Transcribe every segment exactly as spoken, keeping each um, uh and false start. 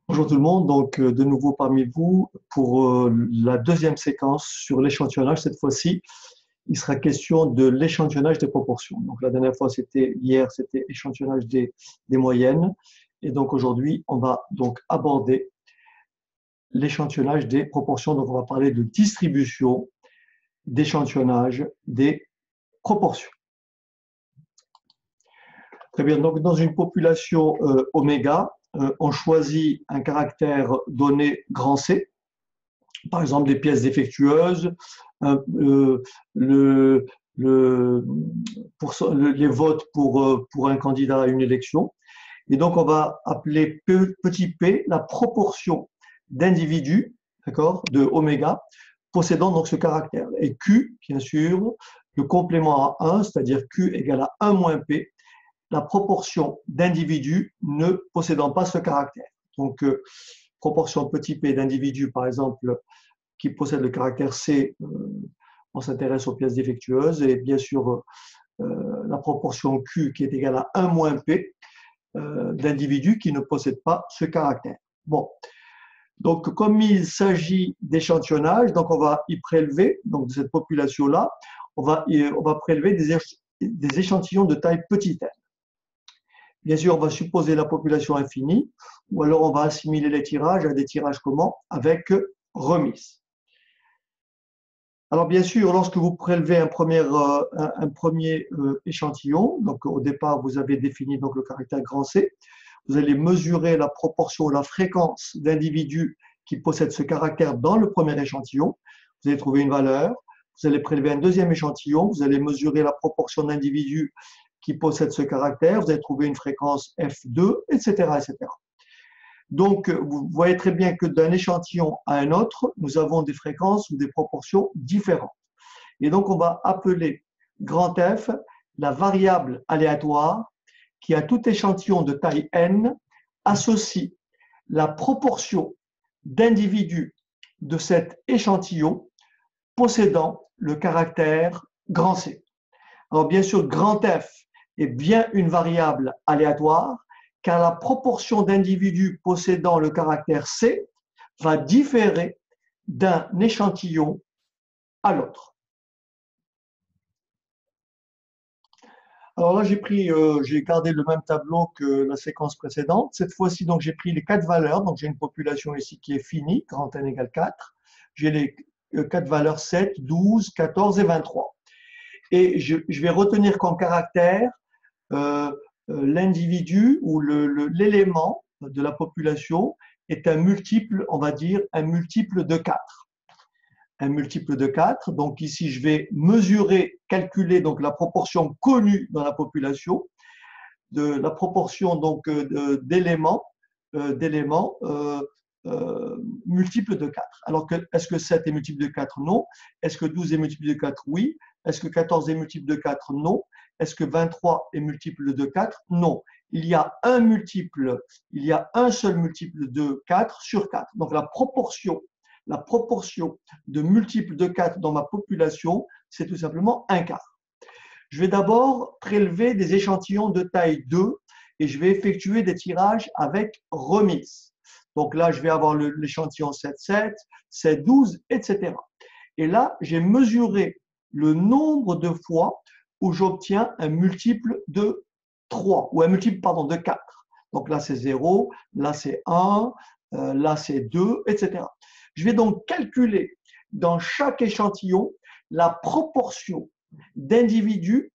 Bonjour tout le monde, donc euh, de nouveau parmi vous pour euh, la deuxième séquence sur l'échantillonnage. Cette fois-ci, il sera question de l'échantillonnage des proportions. Donc la dernière fois, c'était hier, c'était échantillonnage des, des moyennes. Et donc aujourd'hui, on va donc aborder l'échantillonnage des proportions. Donc on va parler de distribution, d'échantillonnage des proportions. Très bien, donc dans une population euh, oméga, euh, on choisit un caractère donné grand C, par exemple des pièces défectueuses, euh, le, le, pour, le, les votes pour, pour un candidat à une élection. Et donc, on va appeler P, petit p la proportion d'individus, d'accord, de oméga, possédant donc ce caractère. Et Q, bien sûr, le complément à un, c'est-à-dire Q égale à un moins P, la proportion d'individus ne possédant pas ce caractère. Donc, euh, proportion petit p d'individus, par exemple, qui possèdent le caractère C, euh, on s'intéresse aux pièces défectueuses, et bien sûr euh, la proportion Q qui est égale à un moins P euh, d'individus qui ne possèdent pas ce caractère. Bon, donc comme il s'agit d'échantillonnage, donc on va y prélever, donc de cette population-là, on va, on va prélever des, des échantillons de taille petite n. Bien sûr, on va supposer la population infinie, ou alors on va assimiler les tirages à des tirages comment? Avec remise. Alors bien sûr, lorsque vous prélevez un premier, euh, un, un premier euh, échantillon, donc au départ vous avez défini donc le caractère grand C, vous allez mesurer la proportion, la fréquence d'individus qui possèdent ce caractère dans le premier échantillon. Vous allez trouver une valeur. Vous allez prélever un deuxième échantillon. Vous allez mesurer la proportion d'individus qui possèdent ce caractère. Vous allez trouver une fréquence F deux, et cetera, et cetera. Donc, vous voyez très bien que d'un échantillon à un autre, nous avons des fréquences ou des proportions différentes. Et donc, on va appeler grand F la variable aléatoire qui, à tout échantillon de taille n, associe la proportion d'individus de cet échantillon possédant le caractère grand C. Alors, bien sûr, grand F est bien une variable aléatoire, car la proportion d'individus possédant le caractère C va différer d'un échantillon à l'autre. Alors là, j'ai pris, euh, j'ai gardé le même tableau que la séquence précédente. Cette fois-ci, donc, j'ai pris les quatre valeurs. Donc, j'ai une population ici qui est finie, grand N égale quatre. J'ai les quatre valeurs sept, douze, quatorze et vingt-trois. Et je, je vais retenir comme caractère euh, l'individu ou l'élément de la population est un multiple, on va dire, un multiple de quatre. Un multiple de quatre. Donc ici, je vais mesurer, calculer donc la proportion connue dans la population, de la proportion donc d'éléments, euh, d'éléments euh, euh, multiples de quatre. Alors, est-ce que sept est multiple de quatre? Non. Est-ce que douze est multiple de quatre? Oui. Est-ce que quatorze est multiple de quatre? Non. Est-ce que vingt-trois est multiple de quatre? Non. Il y a un multiple, il y a un seul multiple de quatre sur quatre. Donc la proportion, la proportion de multiples de quatre dans ma population, c'est tout simplement un quart. Je vais d'abord prélever des échantillons de taille deux et je vais effectuer des tirages avec remise. Donc là, je vais avoir l'échantillon sept, sept, sept, douze, et cetera. Et là, j'ai mesuré le nombre de fois où j'obtiens un multiple de trois, ou un multiple, pardon, de quatre. Donc là, c'est zéro, là, c'est un, euh, là, c'est deux, et cetera. Je vais donc calculer dans chaque échantillon la proportion d'individus,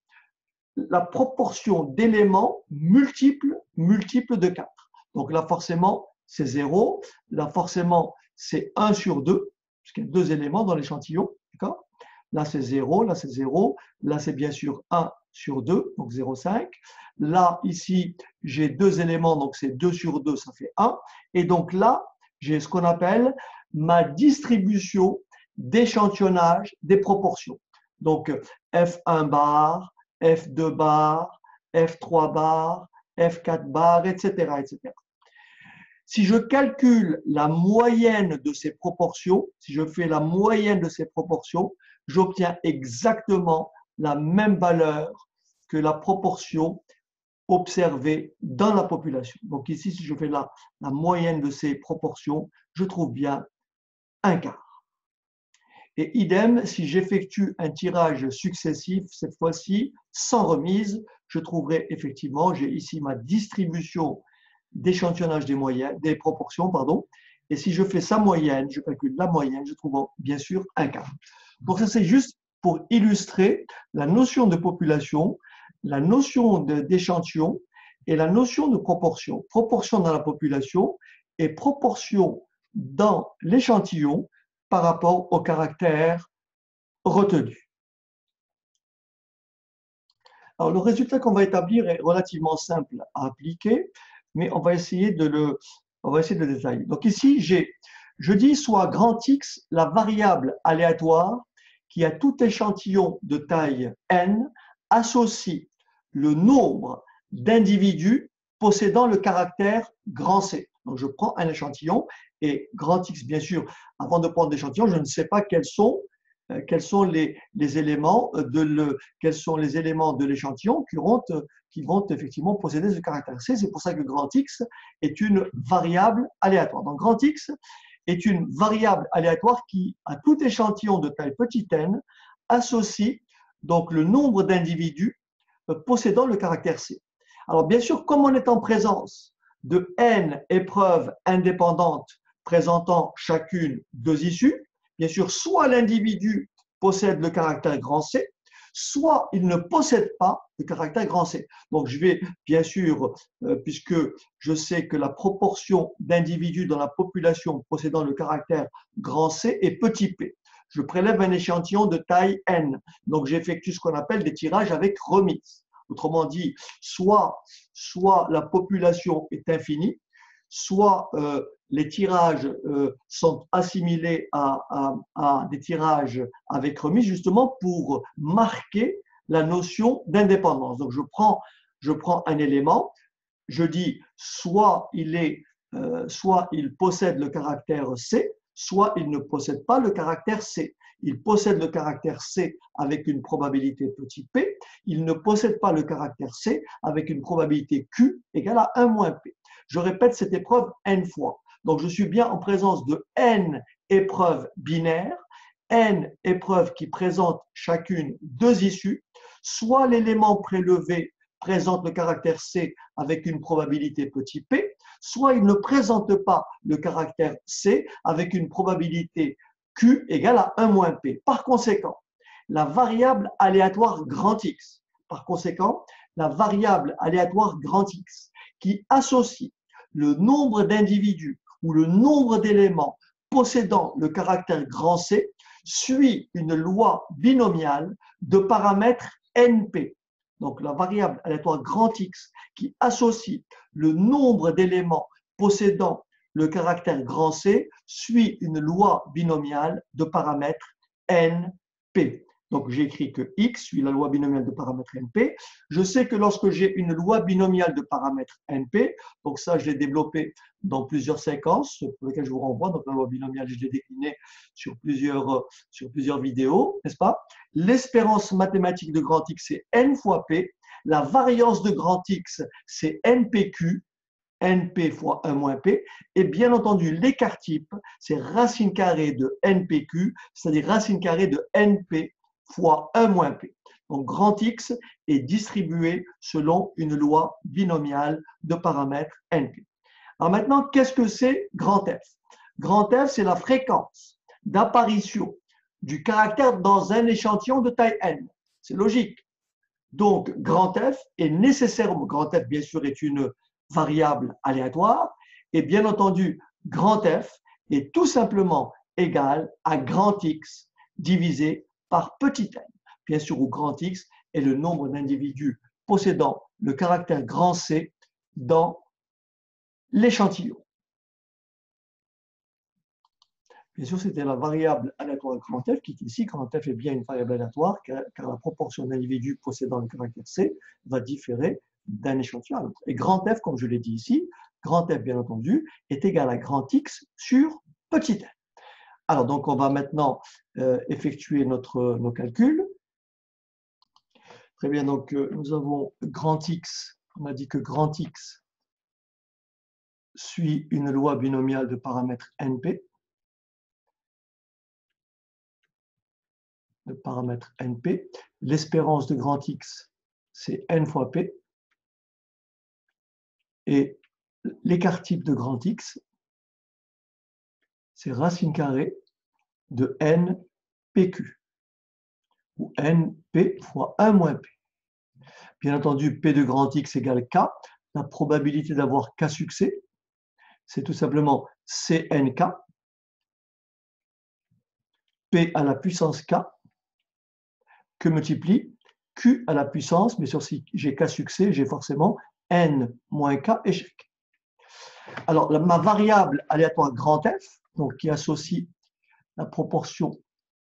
la proportion d'éléments multiples, multiples de quatre. Donc là, forcément, c'est zéro. Là, forcément, c'est un sur deux, puisqu'il y a deux éléments dans l'échantillon. D'accord ? Là, c'est zéro, là, c'est zéro. Là, c'est bien sûr un sur deux, donc zéro virgule cinq. Là, ici, j'ai deux éléments, donc c'est deux sur deux, ça fait un. Et donc là, j'ai ce qu'on appelle ma distribution d'échantillonnage des proportions. Donc, F un bar, F deux bar, F trois bar, F quatre bar, et cetera, et cetera. Si je calcule la moyenne de ces proportions, si je fais la moyenne de ces proportions, j'obtiens exactement la même valeur que la proportion observées dans la population. Donc ici, si je fais la, la moyenne de ces proportions, je trouve bien un quart. Et idem, si j'effectue un tirage successif, cette fois-ci, sans remise, je trouverai effectivement, j'ai ici ma distribution d'échantillonnage des moyennes, des proportions, pardon. Et si je fais sa moyenne, je calcule la moyenne, je trouve bien sûr un quart. Donc ça, c'est juste pour illustrer la notion de population, la notion d'échantillon et la notion de proportion. Proportion dans la population et proportion dans l'échantillon par rapport au caractère retenu. Alors, le résultat qu'on va établir est relativement simple à appliquer, mais on va essayer de le, on va essayer de le détailler. Donc ici, j'ai, je dis soit grand X, la variable aléatoire qui a tout échantillon de taille n associe le nombre d'individus possédant le caractère grand C. Donc je prends un échantillon et grand X, bien sûr, avant de prendre l'échantillon, je ne sais pas quels sont quels sont les, les éléments de le, quels sont les éléments de l'échantillon qui vont, qui vont effectivement posséder ce caractère C. C'est pour ça que grand X est une variable aléatoire. Donc grand X est une variable aléatoire qui, à tout échantillon de taille petite n, associe donc le nombre d'individus possédant le caractère C. Alors bien sûr, comme on est en présence de n épreuves indépendantes présentant chacune deux issues, bien sûr, soit l'individu possède le caractère grand C, soit il ne possède pas le caractère grand C. Donc, je vais, bien sûr, euh, puisque je sais que la proportion d'individus dans la population possédant le caractère grand C est petit p. Je prélève un échantillon de taille n. Donc, j'effectue ce qu'on appelle des tirages avec remise. Autrement dit, soit, soit la population est infinie, soit euh, les tirages euh, sont assimilés à, à, à des tirages avec remise, justement pour marquer la notion d'indépendance. Donc je prends, je prends un élément, je dis soit il, est, euh, soit il possède le caractère C, soit il ne possède pas le caractère C. Il possède le caractère C avec une probabilité petit p, il ne possède pas le caractère C avec une probabilité Q égale à un moins P. Je répète cette épreuve n fois. Donc, je suis bien en présence de n épreuves binaires, n épreuves qui présentent chacune deux issues, soit l'élément prélevé présente le caractère C avec une probabilité petit p, soit il ne présente pas le caractère C avec une probabilité Q égale à un moins P. Par conséquent, la variable aléatoire grand X, par conséquent, la variable aléatoire grand X qui associe le nombre d'individus ou le nombre d'éléments possédant le caractère grand C suit une loi binomiale de paramètres N P. Donc la variable aléatoire grand X qui associe le nombre d'éléments possédant le caractère grand C suit une loi binomiale de paramètres N P. Donc j'écris que X suit la loi binomiale de paramètres N P. Je sais que lorsque j'ai une loi binomiale de paramètres N P, donc ça je l'ai développé dans plusieurs séquences pour lesquelles je vous renvoie, donc la loi binomiale je l'ai déclinée sur plusieurs, sur plusieurs vidéos, n'est-ce pas? L'espérance mathématique de grand X c'est N fois P, la variance de grand X c'est N P Q, N P fois un moins P, et bien entendu l'écart type c'est racine carrée de N P Q, c'est-à-dire racine carrée de N P fois un moins P. Donc grand X est distribué selon une loi binomiale de paramètres N P. Alors maintenant, qu'est-ce que c'est grand F? Grand F, c'est la fréquence d'apparition du caractère dans un échantillon de taille n. C'est logique. Donc grand F est nécessairement, grand F bien sûr est une variable aléatoire, et bien entendu, grand F est tout simplement égal à grand X divisé par petit n. Bien sûr, où grand X est le nombre d'individus possédant le caractère grand C dans l'échantillon. Bien sûr, c'était la variable aléatoire grand F qui est ici. Grand F est bien une variable aléatoire car, car la proportion d'individus possédant le caractère C va différer d'un échantillon à l'autre. Et grand F, comme je l'ai dit ici, grand F, bien entendu, est égal à grand X sur petit n. Alors, donc, on va maintenant euh, effectuer notre, nos calculs. Très bien, donc, euh, nous avons grand X on a dit que grand X suit une loi binomiale de paramètre N P, de paramètre N P. L'espérance de grand X, c'est N fois P. Et l'écart type de grand X, c'est racine carrée de N P Q, ou N P fois un moins P. Bien entendu, P de grand X égale K. La probabilité d'avoir K succès, c'est tout simplement C N K, P à la puissance K, que multiplie Q à la puissance, mais sur si j'ai K succès, j'ai forcément N moins K échec. Alors, la, ma variable aléatoire grand F, donc qui associe la proportion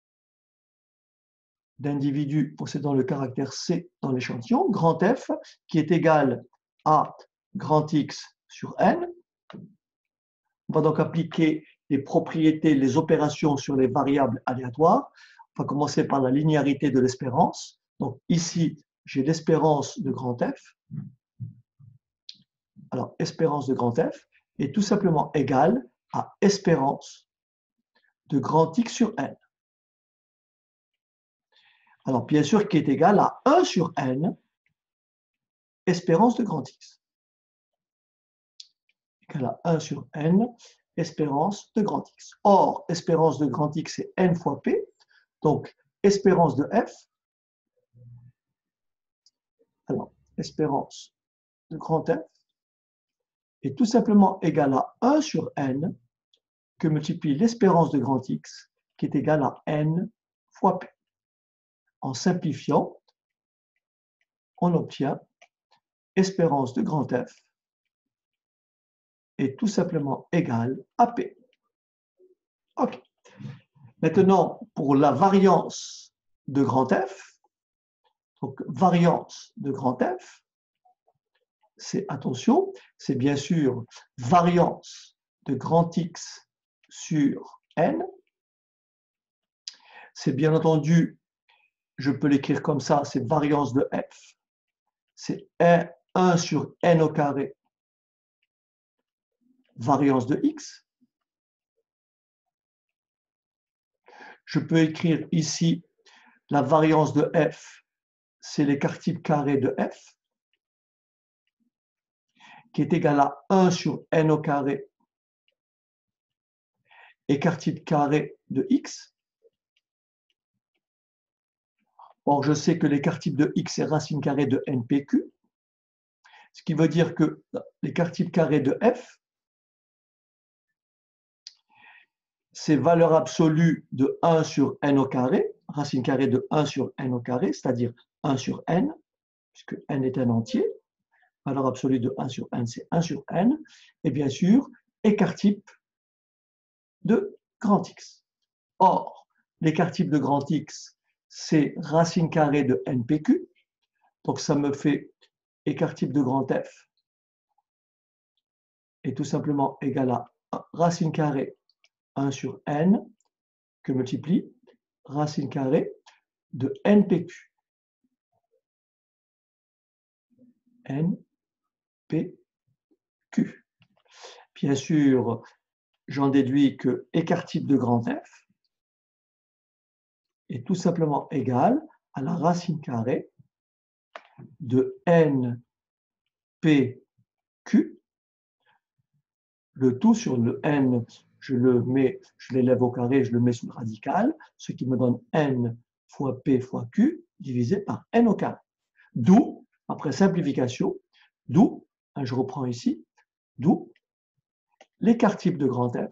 d'individus possédant le caractère C dans l'échantillon, grand F, qui est égal à grand X sur N. On va donc appliquer les propriétés, les opérations sur les variables aléatoires. On va commencer par la linéarité de l'espérance. Donc ici, j'ai l'espérance de grand F. Alors, espérance de grand F est tout simplement égale à espérance de grand X sur N. Alors, bien sûr, qui est égal à un sur N, espérance de grand X. Égal à un sur N, espérance de grand X. Or, espérance de grand X, c'est N fois P. Donc, espérance de F, alors, espérance de grand F, est tout simplement égale à un sur N, que multiplie l'espérance de grand X, qui est égale à N fois P. En simplifiant, on obtient espérance de grand F est tout simplement égale à P. OK. Maintenant, pour la variance de grand F, donc variance de grand F, c'est, attention, c'est bien sûr variance de grand X sur N. C'est bien entendu, je peux l'écrire comme ça, c'est variance de F. C'est un sur N au carré, variance de X. Je peux écrire ici la variance de F, c'est l'écart type carré de F, qui est égal à un sur N au carré, écart type carré de X. Or, je sais que l'écart type de X est racine carrée de N P Q, ce qui veut dire que l'écart type carré de F, c'est valeur absolue de un sur N au carré, racine carrée de un sur N au carré, c'est-à-dire un sur N, puisque N est un entier. Valeur absolue de un sur N, c'est un sur N. Et bien sûr, écart type de grand X. Or, l'écart type de grand X, c'est racine carrée de N P Q. Donc, ça me fait écart type de grand F est tout simplement égal à racine carrée un sur N que multiplie racine carrée de N P Q. N P Q. Bien sûr, j'en déduis que écart type de grand F est tout simplement égal à la racine carrée de N P Q. Le tout sur le N, je le mets, je l'élève au carré, je le mets sous le radical, ce qui me donne N fois P fois Q divisé par N au carré. D'où, après simplification, d'où, je reprends ici, d'où l'écart type de grand F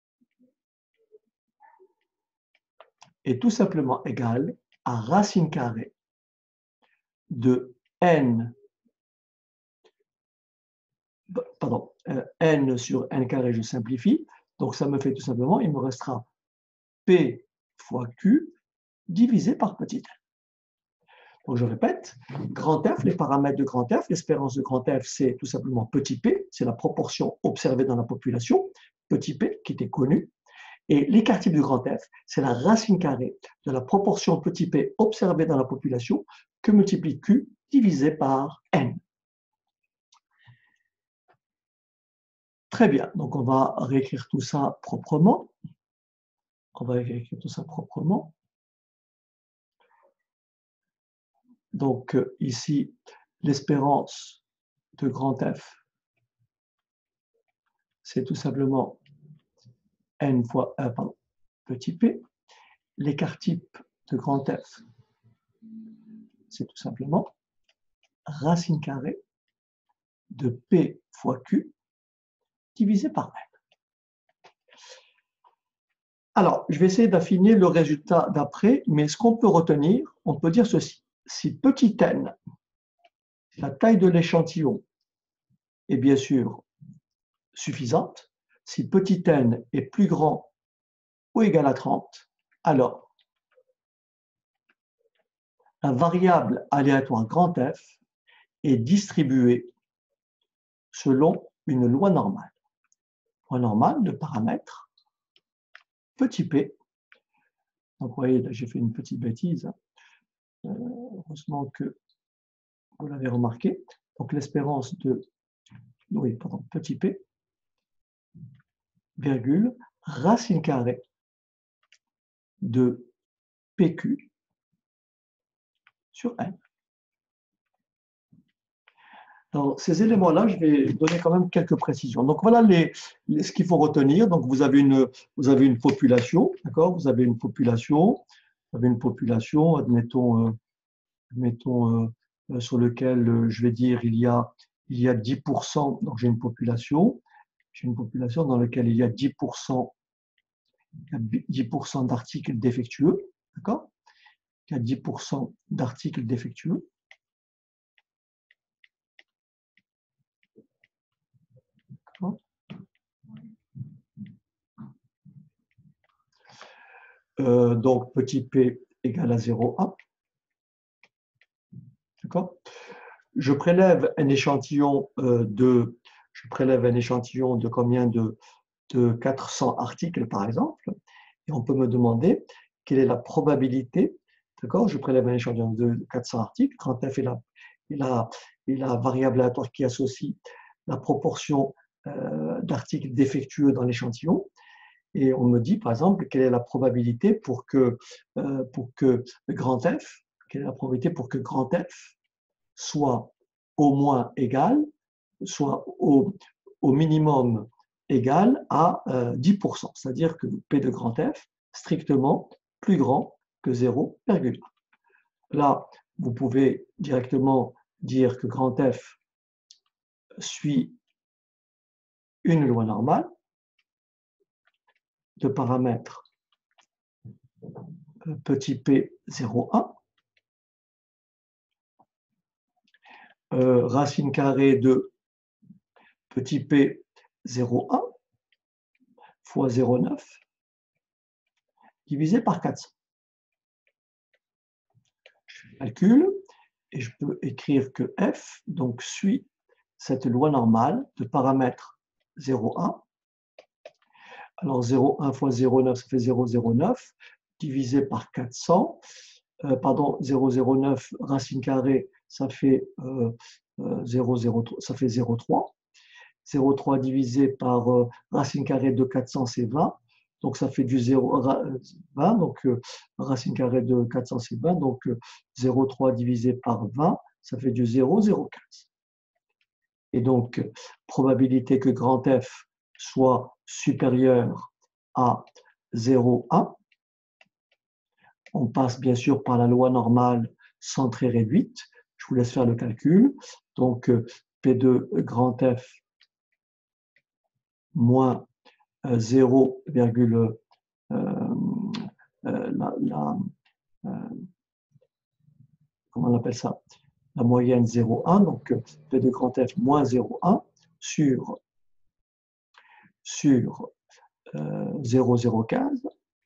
est tout simplement égal à racine carrée de N, pardon, N sur N carré, je simplifie, donc ça me fait tout simplement, il me restera P fois Q divisé par petit n. Donc je répète, grand F, les paramètres de grand F, l'espérance de grand F, c'est tout simplement petit p, c'est la proportion observée dans la population, petit p qui était connu, et l'écart type du grand F, c'est la racine carrée de la proportion petit p observée dans la population que multiplie Q divisé par N. Très bien, donc on va réécrire tout ça proprement. On va réécrire tout ça proprement. Donc euh, ici, l'espérance de grand F, c'est tout simplement n fois un, pardon, petit p. L'écart type de grand F, c'est tout simplement racine carrée de P fois Q divisé par N. Alors, je vais essayer d'affiner le résultat d'après, mais ce qu'on peut retenir, on peut dire ceci. Si petit n, la taille de l'échantillon, est bien sûr suffisante, si petit n est plus grand ou égal à trente, alors la variable aléatoire grand F est distribuée selon une loi normale. Loi normale de paramètre petit p. Donc, vous voyez, là, j'ai fait une petite bêtise. Euh, heureusement que vous l'avez remarqué. Donc, l'espérance de, oui, pardon, petit p, virgule, racine carrée de P Q sur N. Dans ces éléments-là, je vais donner quand même quelques précisions. Donc, voilà les, les, ce qu'il faut retenir. Donc, vous avez une, vous avez une population, d'accord? Vous avez une population, vous avez une population, admettons, euh, admettons euh, sur lequel, euh, je vais dire, il y a, il y a dix pour cent, donc j'ai une population, j'ai une population dans laquelle il y a dix pour cent, dix pour cent d'articles défectueux, d'accord? Il y a dix pour cent d'articles défectueux. Euh, donc, petit p égale à zéro virgule un. D'accord? Je prélève un échantillon euh, de, je prélève un échantillon de combien de, de quatre cents articles, par exemple, et on peut me demander quelle est la probabilité, d'accord? Je prélève un échantillon de quatre cents articles, quand F est la, est la, est la variable aléatoire qui associe la proportion euh, d'articles défectueux dans l'échantillon. Et on me dit, par exemple, quelle est la probabilité pour que, euh, pour que grand F, quelle est la probabilité pour que grand F soit au moins égal, soit au, au minimum égal à euh, dix pour cent, c'est-à-dire que P de grand F strictement plus grand que zéro virgule un. Là, vous pouvez directement dire que grand F suit une loi normale de paramètre petit p zéro virgule un, euh, racine carrée de petit p zéro virgule un fois zéro virgule neuf divisé par quatre cents. Je calcule et je peux écrire que f donc suit cette loi normale de paramètre zéro virgule un. Alors zéro virgule un fois zéro virgule neuf, ça fait zéro virgule zéro neuf divisé par quatre cents. Euh, pardon, zéro virgule zéro neuf racine carrée, ça fait euh, euh, zéro virgule zéro trois, ça fait zéro virgule trois. zéro virgule trois divisé par euh, racine carrée de quatre cents, c'est vingt. Donc ça fait du zéro, vingt. Donc euh, racine carrée de quatre cents, c'est vingt. Donc euh, zéro virgule trois divisé par vingt, ça fait du zéro virgule zéro quinze. Et donc, probabilité que grand F soit supérieur à zéro virgule un. On passe bien sûr par la loi normale centrée réduite. Je vous laisse faire le calcul. Donc, P de grand F moins zéro virgule euh, euh, la, la, euh, comment on appelle ça? La moyenne zéro virgule un. Donc, P de grand F moins zéro virgule un sur, sur euh, zéro virgule zéro quinze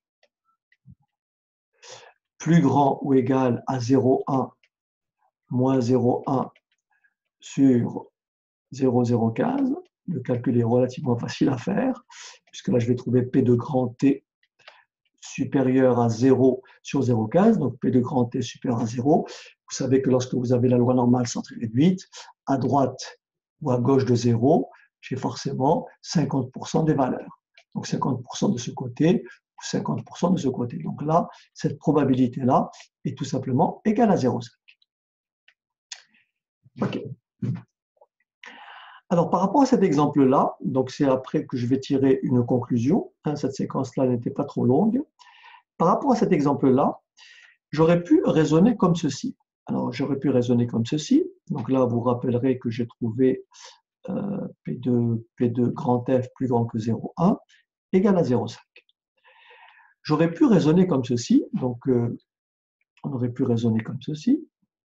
plus grand ou égal à zéro virgule un moins zéro virgule un sur zéro virgule zéro quinze. Le calcul est relativement facile à faire, puisque là, je vais trouver P de grand T supérieur à zéro sur zéro virgule quinze, donc P de grand T supérieur à zéro. Vous savez que lorsque vous avez la loi normale centrée réduite, à droite ou à gauche de zéro, j'ai forcément cinquante pour cent des valeurs. Donc cinquante pour cent de ce côté ou cinquante pour cent de ce côté. Donc là, cette probabilité-là est tout simplement égale à zéro virgule cinq. OK. Alors, par rapport à cet exemple-là, donc c'est après que je vais tirer une conclusion, hein, cette séquence-là n'était pas trop longue. Par rapport à cet exemple-là, j'aurais pu raisonner comme ceci. Alors, j'aurais pu raisonner comme ceci. Donc là, vous rappellerez que j'ai trouvé euh, P deux, P deux grand F plus grand que zéro virgule un égale à zéro virgule cinq. J'aurais pu raisonner comme ceci. Donc, euh, on aurait pu raisonner comme ceci.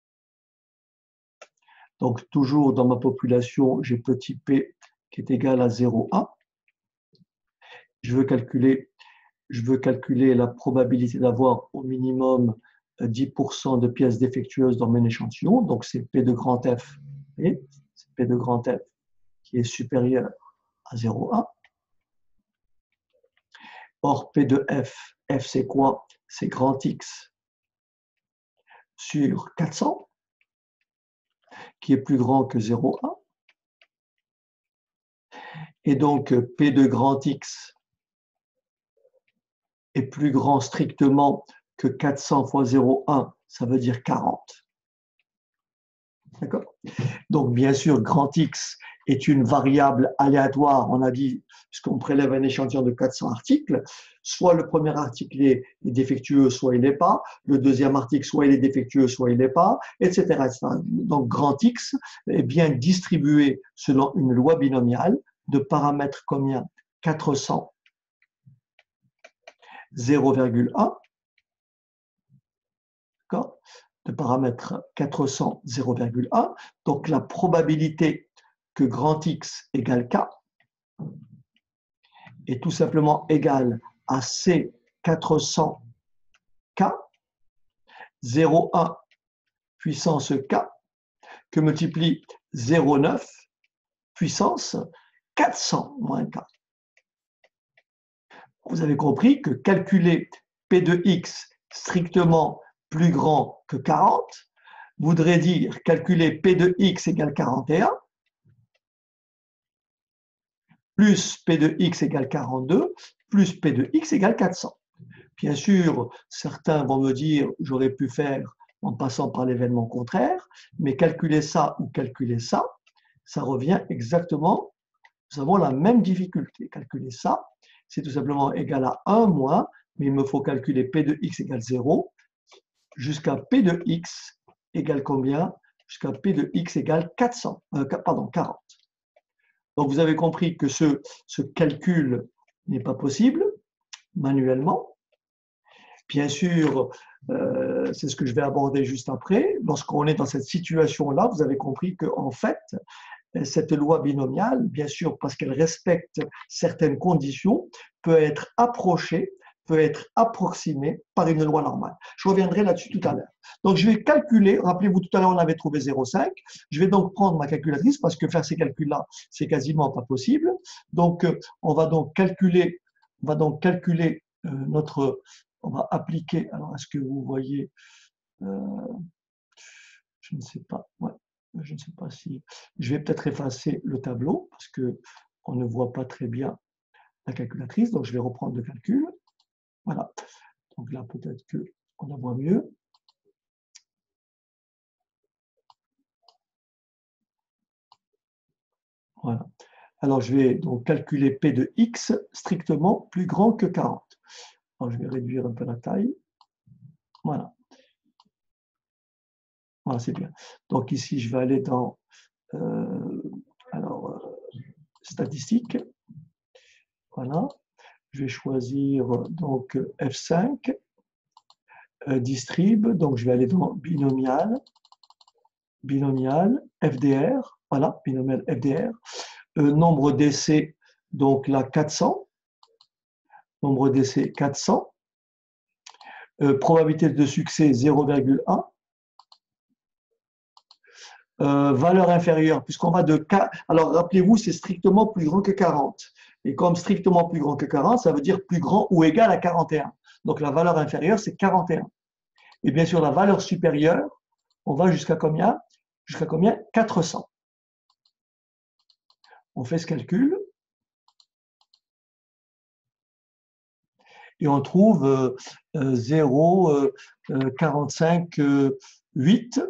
Donc, toujours dans ma population, j'ai petit p qui est égal à zéro virgule un. Je veux calculer, je veux calculer la probabilité d'avoir au minimum dix pour cent de pièces défectueuses dans mon échantillon. Donc, c'est P de grand F. Vous voyez, c'est P de grand F qui est supérieur à zéro virgule un. Or, P de F, F c'est quoi? C'est grand X sur quatre cents, qui est plus grand que zéro virgule un. Et donc, P de grand X est plus grand strictement que quatre cents fois zéro virgule un, ça veut dire quarante. D'accord? Donc, bien sûr, grand X est une variable aléatoire. On a dit, puisqu'on prélève un échantillon de quatre cents articles, soit le premier article est défectueux, soit il n'est pas. Le deuxième article, soit il est défectueux, soit il n'est pas, et cetera, et cetera. Donc, grand X est bien distribué selon une loi binomiale de paramètres combien? quatre cents, zéro virgule un, d'accord? De paramètres quatre cents, zéro virgule un. Donc, la probabilité que grand X égale K est tout simplement égale à C quatre cents K, zéro virgule un puissance K, que multiplie zéro virgule neuf puissance quatre cents moins K. Vous avez compris que calculer P de X strictement plus grand que quarante voudrait dire calculer P de X égale quarante et un plus P de X égale quarante-deux plus P de X égale quatre cents. Bien sûr, certains vont me dire j'aurais pu faire en passant par l'événement contraire, mais calculer ça ou calculer ça, ça revient exactement, nous avons la même difficulté. Calculer ça, c'est tout simplement égal à un moins, mais il me faut calculer P de X égale zéro jusqu'à P de X égale combien? Jusqu'à P de X égale quatre cents, euh, pardon, quarante. Donc vous avez compris que ce, ce calcul n'est pas possible manuellement. Bien sûr, euh, c'est ce que je vais aborder juste après. Lorsqu'on est dans cette situation-là, vous avez compris qu'en fait, cette loi binomiale, bien sûr, parce qu'elle respecte certaines conditions, peut être approchée, peut être approximée par une loi normale. Je reviendrai là-dessus tout à l'heure. Donc, je vais calculer, rappelez-vous, tout à l'heure, on avait trouvé zéro virgule cinq. Je vais donc prendre ma calculatrice parce que faire ces calculs-là, c'est quasiment pas possible. Donc, on va donc calculer, on va donc calculer euh, notre, on va appliquer, alors est-ce que vous voyez, euh, je ne sais pas, ouais. Je ne sais pas si... Je vais peut-être effacer le tableau parce qu'on ne voit pas très bien la calculatrice. Donc, je vais reprendre le calcul. Voilà. Donc là, peut-être qu'on la voit mieux. Voilà. Alors, je vais donc calculer P de X strictement plus grand que quarante. Alors, je vais réduire un peu la taille. Voilà. Voilà, c'est bien. Donc, ici, je vais aller dans... Euh, alors, euh, statistiques. Voilà. Je vais choisir donc F cinq, euh, distrib, donc je vais aller dans binomial, binomial, F D R, voilà, binomial F D R, euh, nombre d'essais, donc là quatre cents, nombre d'essais quatre cents, euh, probabilité de succès zéro virgule un, euh, valeur inférieure, puisqu'on va de K, alors rappelez-vous, c'est strictement plus grand que quarante. Et comme strictement plus grand que quarante, ça veut dire plus grand ou égal à quarante et un. Donc la valeur inférieure, c'est quarante et un. Et bien sûr, la valeur supérieure, on va jusqu'à combien? Jusqu'à combien? quatre cents. On fait ce calcul et on trouve euh, euh, zéro virgule quarante-cinq huit.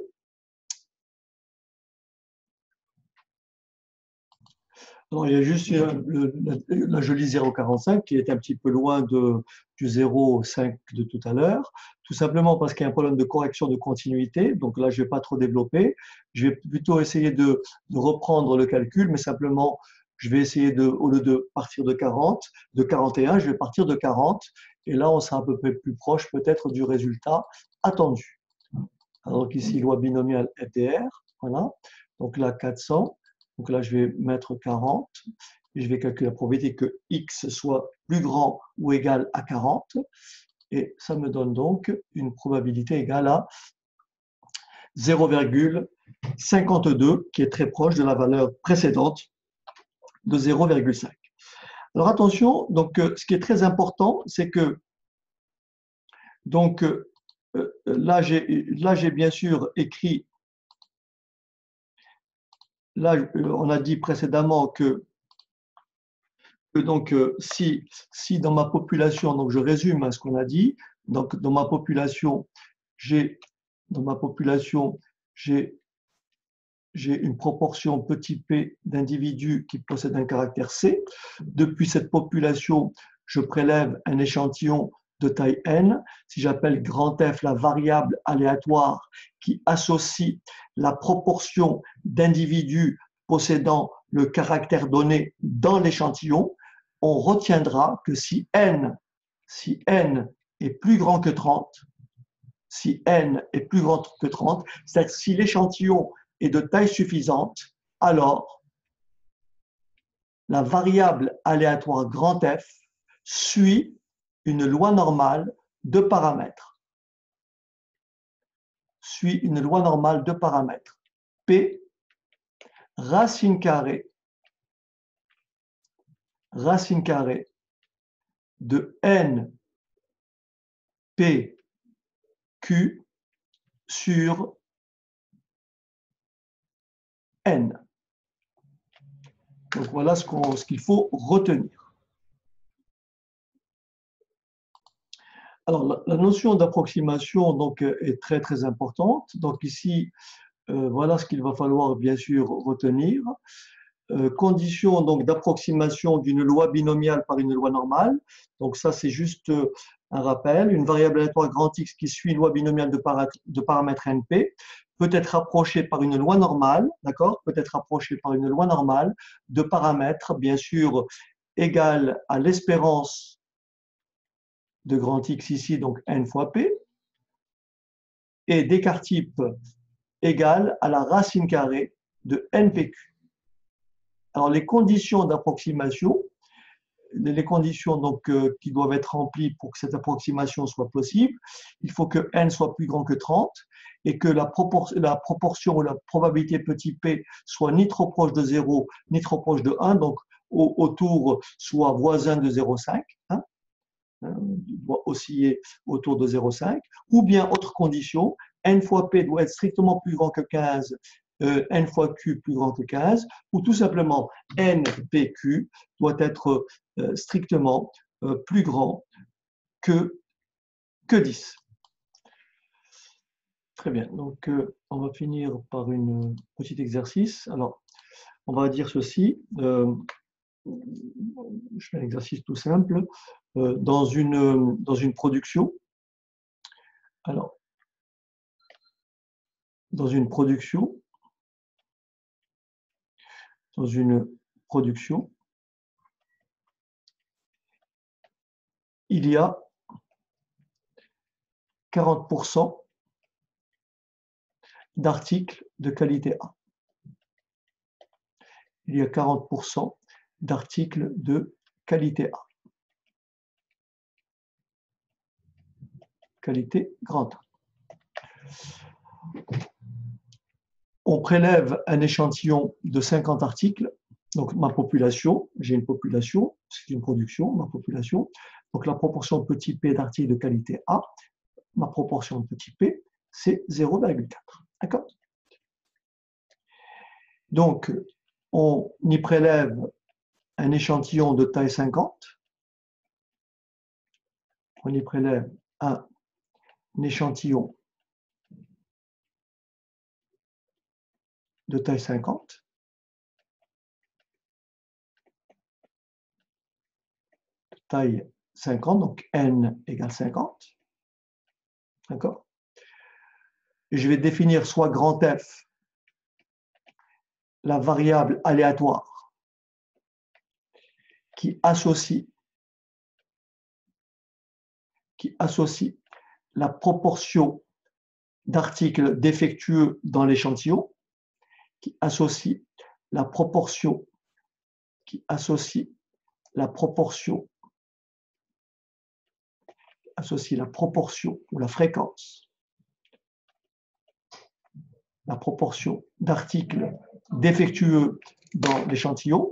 Non, il y a juste euh, le, la, la jolie zéro virgule quarante-cinq qui est un petit peu loin de, du zéro virgule cinq de tout à l'heure, tout simplement parce qu'il y a un problème de correction de continuité. Donc là, je ne vais pas trop développer. Je vais plutôt essayer de, de reprendre le calcul, mais simplement, je vais essayer de, au lieu de partir de quarante, de quarante et un, je vais partir de quarante. Et là, on sera un peu plus proche peut-être du résultat attendu. Alors ici, loi binomiale F D R. Voilà. Donc là, quatre cents. Donc là, je vais mettre quarante et je vais calculer la probabilité que x soit plus grand ou égal à quarante. Et ça me donne donc une probabilité égale à zéro virgule cinquante-deux, qui est très proche de la valeur précédente de zéro virgule cinq. Alors attention, donc ce qui est très important, c'est que donc là, j'ai là j'ai bien sûr écrit. Là, on a dit précédemment que, que donc, si, si dans ma population, donc je résume hein, ce qu'on a dit, donc dans ma population, j'ai dans ma population, j'ai j'ai une proportion petit p d'individus qui possèdent un caractère C. Depuis cette population, je prélève un échantillon de taille n. Si j'appelle grand F la variable aléatoire qui associe la proportion d'individus possédant le caractère donné dans l'échantillon, on retiendra que si n, si n est plus grand que trente, si n est plus grand que trente, c'est-à-dire si l'échantillon est de taille suffisante, alors la variable aléatoire grand F suit une loi normale de paramètres. Suit une loi normale de paramètres. P racine carrée, racine carrée de n p q sur n. Donc voilà ce qu'on, ce qu'il faut retenir. Alors la, la notion d'approximation donc est très très importante. Donc ici euh, voilà ce qu'il va falloir bien sûr retenir. Euh, condition donc d'approximation d'une loi binomiale par une loi normale. Donc ça c'est juste un rappel. Une variable aléatoire grand X qui suit une loi binomiale de, paramètres, de paramètres N P peut être approchée par une loi normale, d'accord, peut être approchée par une loi normale de paramètres bien sûr égale à l'espérance de grand X ici, donc n fois p, et d'écart type égale à la racine carrée de n p q. Alors les conditions d'approximation, les conditions donc, euh, qui doivent être remplies pour que cette approximation soit possible, il faut que n soit plus grand que trente et que la, propor la proportion ou la probabilité petit p soit ni trop proche de zéro ni trop proche de un, donc au, autour soit voisin de zéro virgule cinq, hein, doit osciller autour de zéro virgule cinq, ou bien autre condition, n fois p doit être strictement plus grand que quinze, euh, n fois q plus grand que quinze, ou tout simplement n p q doit être euh, strictement euh, plus grand que, que dix. Très bien, donc euh, on va finir par une petit exercice. Alors, on va dire ceci. Euh, je fais un exercice tout simple. Euh, dans, une, dans une production, alors, dans une production, dans une production, il y a quarante pour cent d'articles de qualité A. Il y a quarante pour cent d'articles de qualité A. Qualité grand A. On prélève un échantillon de cinquante articles. Donc ma population, j'ai une population, c'est une production, ma population. Donc la proportion petit p d'articles de qualité A, ma proportion de petit p, c'est zéro virgule quatre. D'accord? Donc, on y prélève un échantillon de taille cinquante. On y prélève un échantillon de taille cinquante. De taille cinquante, donc n égale cinquante. D'accord? Et je vais définir soit grand F, la variable aléatoire qui associe, qui associe la proportion d'articles défectueux dans l'échantillon, qui associe la proportion, qui associe la proportion, associe la proportion ou la fréquence, la proportion d'articles défectueux dans l'échantillon.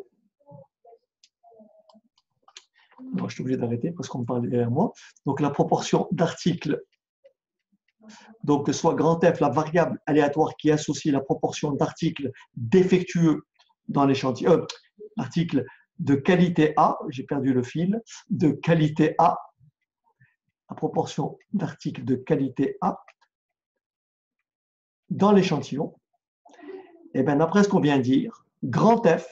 Je suis obligé d'arrêter parce qu'on me parle derrière moi. Donc la proportion d'articles, donc soit grand F, la variable aléatoire qui associe la proportion d'articles défectueux dans l'échantillon, euh, articles de qualité A, j'ai perdu le fil, de qualité A, la proportion d'articles de qualité A dans l'échantillon. Et bien d'après ce qu'on vient de dire, grand F,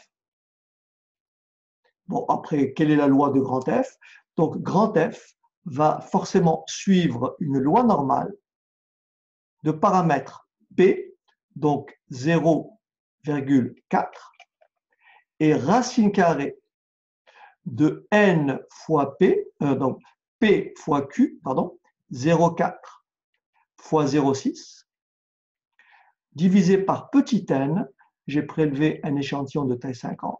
bon après, quelle est la loi de grand F? Donc grand F va forcément suivre une loi normale de paramètres P, donc zéro virgule quatre, et racine carrée de n fois P, euh, donc P fois Q, pardon, zéro virgule quatre fois zéro virgule six, divisé par petit n, j'ai prélevé un échantillon de taille cinquante.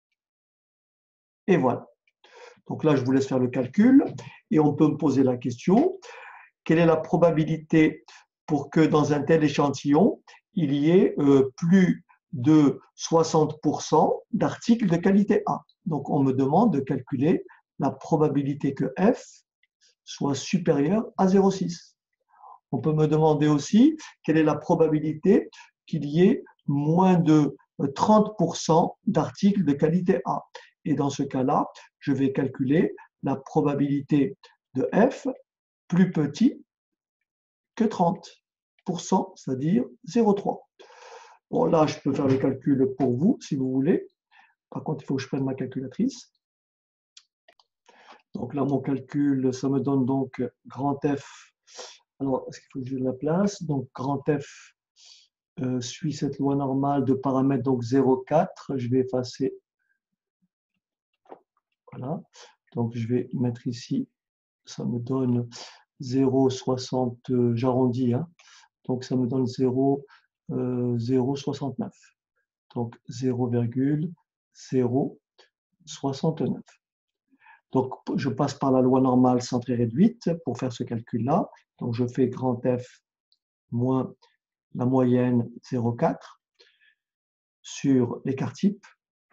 Et voilà. Donc là, je vous laisse faire le calcul et on peut me poser la question, quelle est la probabilité pour que dans un tel échantillon, il y ait euh, plus de soixante pour cent d'articles de qualité A. Donc on me demande de calculer la probabilité que F soit supérieur à zéro virgule six. On peut me demander aussi quelle est la probabilité qu'il y ait moins de trente pour cent d'articles de qualité A. Et dans ce cas-là, je vais calculer la probabilité de F plus petit que trente pour cent, c'est-à-dire zéro virgule trois. Bon, là, je peux faire le calcul pour vous, si vous voulez. Par contre, il faut que je prenne ma calculatrice. Donc là, mon calcul, ça me donne donc grand F. Alors, est-ce qu'il faut que je de la place? Donc, grand F euh, suit cette loi normale de paramètres, donc zéro virgule quatre. Je vais effacer. Voilà. Donc, je vais mettre ici. Ça me donne zéro virgule soixante, euh, j'arrondis. Hein. Donc, ça me donne zéro virgule soixante-neuf. Donc, zéro virgule zéro soixante-neuf. Donc, je passe par la loi normale centrée réduite pour faire ce calcul-là. Donc, je fais grand F moins la moyenne zéro virgule quatre sur l'écart type.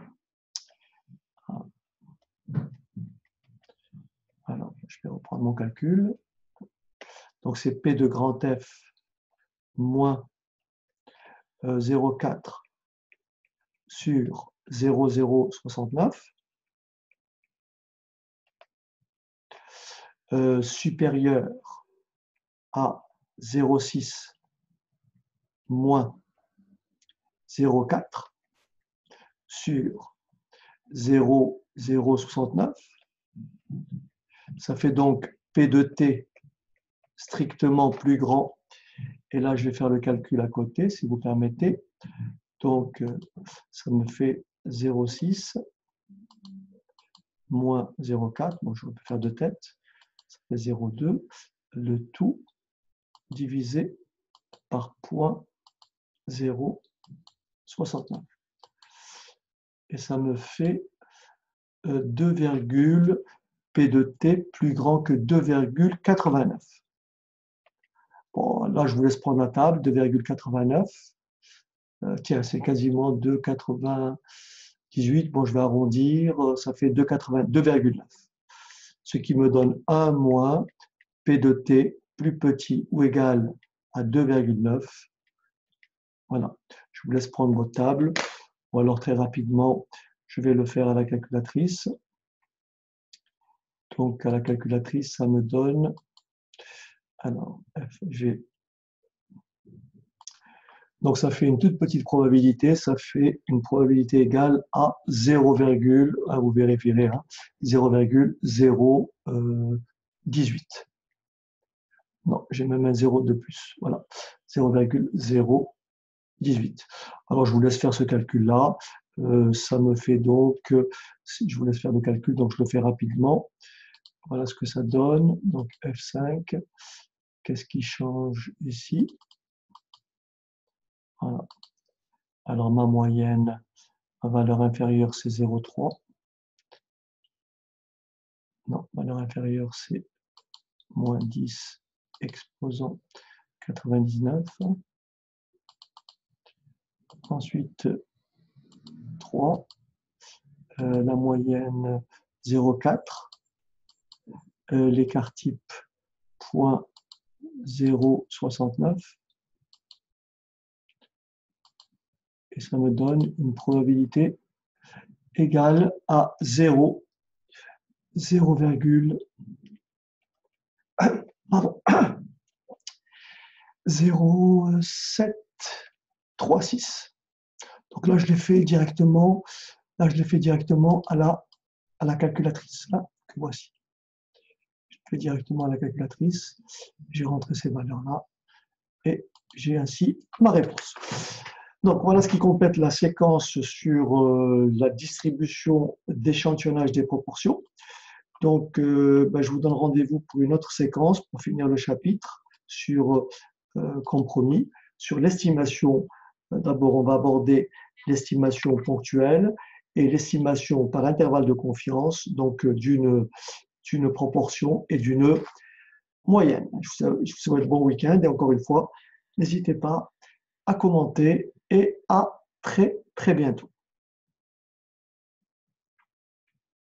Alors, je vais reprendre mon calcul. Donc, c'est P de grand F moins euh, zéro virgule quatre sur zéro virgule zéro soixante-neuf. Euh, supérieur à zéro virgule six moins zéro virgule quatre sur zéro virgule zéro soixante-neuf. Ça fait donc P de T strictement plus grand. Et là, je vais faire le calcul à côté, si vous permettez. Donc, ça me fait zéro virgule six moins zéro virgule quatre. Bon, je vais faire de tête. Ça fait zéro virgule deux. Le tout divisé par zéro virgule zéro soixante-neuf. Et ça me fait deux, P de T plus grand que deux virgule quatre-vingt-neuf. Bon, là, je vous laisse prendre la table, deux virgule quatre-vingt-neuf. Euh, tiens, c'est quasiment deux virgule quatre-vingt-dix-huit. Bon, je vais arrondir, ça fait deux virgule neuf. Ce qui me donne un moins P de T plus petit ou égal à deux virgule neuf. Voilà, je vous laisse prendre votre table. Ou alors très rapidement, je vais le faire à la calculatrice. Donc à la calculatrice, ça me donne, alors F G. Donc ça fait une toute petite probabilité, ça fait une probabilité égale à zéro, ah, vous vérifierez, hein, zéro virgule zéro dix-huit. Non, j'ai même un zéro de plus, voilà, zéro virgule zéro dix-huit. Alors je vous laisse faire ce calcul-là, euh, ça me fait donc, si je vous laisse faire le calcul, donc je le fais rapidement. Voilà ce que ça donne, donc F cinq, qu'est-ce qui change ici? Voilà. Alors ma moyenne, ma valeur inférieure c'est zéro virgule trois. Non, valeur inférieure c'est moins dix exposant quatre-vingt-dix-neuf. Ensuite trois, euh, la moyenne zéro virgule quatre, euh, l'écart type point zéro virgule soixante-neuf. Et ça me donne une probabilité égale à zéro, zéro virgule zéro virgule sept trois six. Donc là, je l'ai fait directement, là, je l'ai fait directement à la, à la calculatrice, là, que voici. Je fais directement à la calculatrice, j'ai rentré ces valeurs-là, et j'ai ainsi ma réponse. Donc voilà ce qui complète la séquence sur euh, la distribution d'échantillonnage des proportions. Donc euh, ben, je vous donne rendez-vous pour une autre séquence pour finir le chapitre sur euh, compromis, sur l'estimation. D'abord, on va aborder l'estimation ponctuelle et l'estimation par intervalle de confiance, donc d'une d'une proportion et d'une moyenne. Je vous souhaite bon week-end et encore une fois, n'hésitez pas à commenter et à très très bientôt.